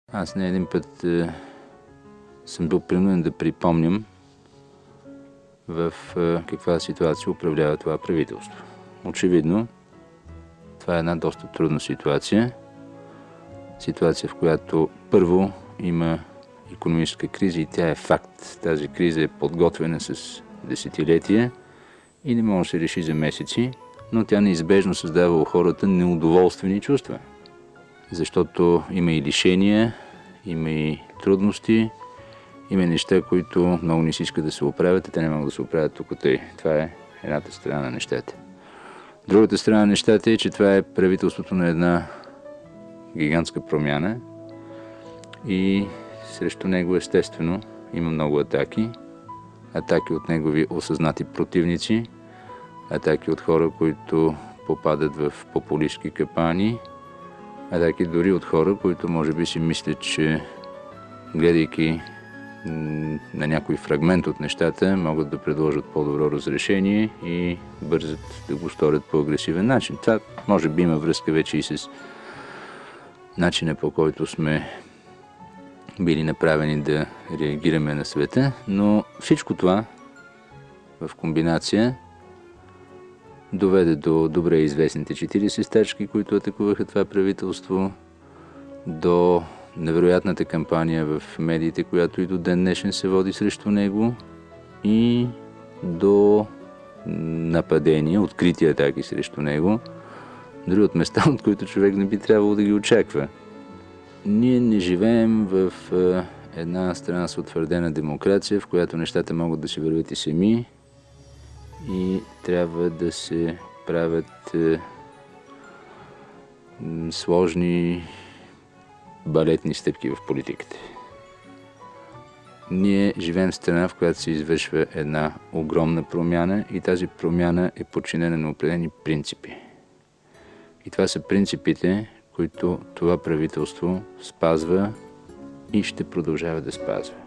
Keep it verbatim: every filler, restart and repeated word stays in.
Аз не един път е, съм бил принуден да припомням в е, каква ситуация управлява това правителство. Очевидно, това е една доста трудна ситуация. Ситуация, в която първо има икономическа криза и тя е факт. Тази криза е подготвена с десетилетия и не може да се реши за месеци, но тя неизбежно създава у хората неудоволствени чувства. Защото има и лишения, има и трудности, има неща, които много не си искат да се оправят и те не могат да се оправят тук тъй. Това е едната страна на нещата. Другата страна на нещата е, че това е правителството на една гигантска промяна и срещу него естествено има много атаки. Атаки от негови осъзнати противници, атаки от хора, които попадат в популистки капани, атаки дори от хора, които може би си мислят, че гледайки на някой фрагмент от нещата, могат да предложат по-добро разрешение и бързат да го сторят по агресивен начин. Това може би има връзка вече и с начина, по който сме били направени да реагираме на света, но всичко това в комбинация доведе до добре известните четиридесет стачки, които атакуваха това правителство, до невероятната кампания в медиите, която и до ден днешен се води срещу него, и до нападения, открити атаки срещу него, дори от места, от които човек не би трябвало да ги очаква. Ние не живеем в една страна с утвърдена демокрация, в която нещата могат да се вървят и сами и трябва да се правят е, сложни балетни стъпки в политиката. Ние живеем в страна, в която се извършва една огромна промяна и тази промяна е подчинена на определени принципи. И това са принципите, които това правителство спазва и ще продължава да спазва.